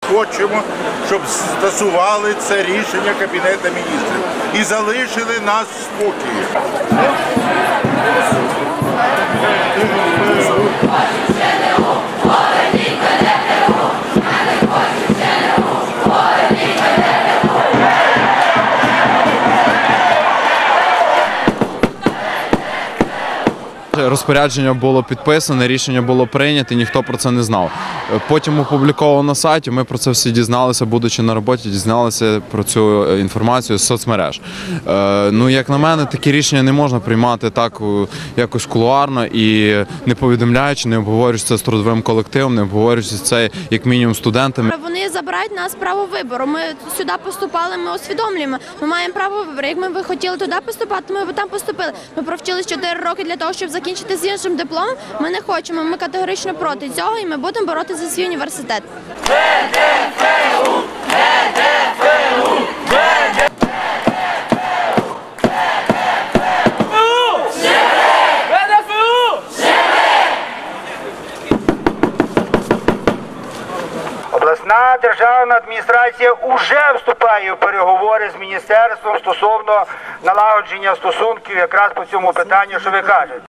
хочемо, щоб скасували це рішення Кабінету Міністрів і залишили нас в спокої. Розпорядження було підписане, рішення було прийнято, ніхто про це не знав. Потім опубліковано на сайті, ми про це всі дізналися, будучи на роботі, дізналися про цю інформацію з соцмереж. Ну, як на мене, такі рішення не можна приймати так якось кулуарно і не повідомляючи, не обговорюючи це з трудовим колективом, не обговорюючи це як мінімум студентами. Вони забирають нас право вибору. Ми сюди поступали, ми усвідомлюємо. Ми маємо право вибору. Як ми хотіли туди поступати, ми б там поступили. Ми провчились 4 роки для того, щоб закінчити з іншим дипломом. Ми не хочемо, ми категорично проти цього і ми будемо боротися за свій університет. Обласна державна адміністрація вже вступає в переговори з міністерством стосовно налагодження стосунків якраз по цьому питанню, що ви кажете.